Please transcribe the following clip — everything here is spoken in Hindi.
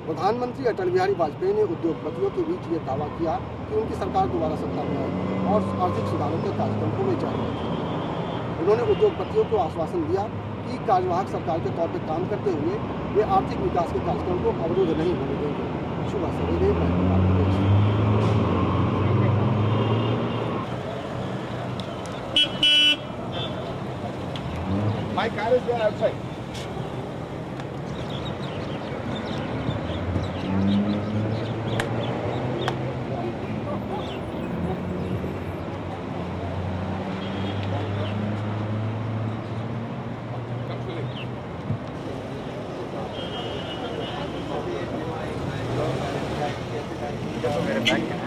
प्रधानमंत्री अटल बिहारी वाजपेयी ने उद्योगपतियों के बीच ये दावा किया कि उनकी सरकार दोबारा सत्ता में आएगी और आर्थिक सुधारों के कार्यक्रम को वे जारी रखेगी। उन्होंने उद्योगपतियों को आश्वासन दिया कि कार्यवाहक सरकार के तौर पर काम करते हुए वे आर्थिक विकास के कार्यक्रम को अवरुद्ध नहीं होने देंगे। शुभ सवेरे। My car is there outside. मेरे बैग है।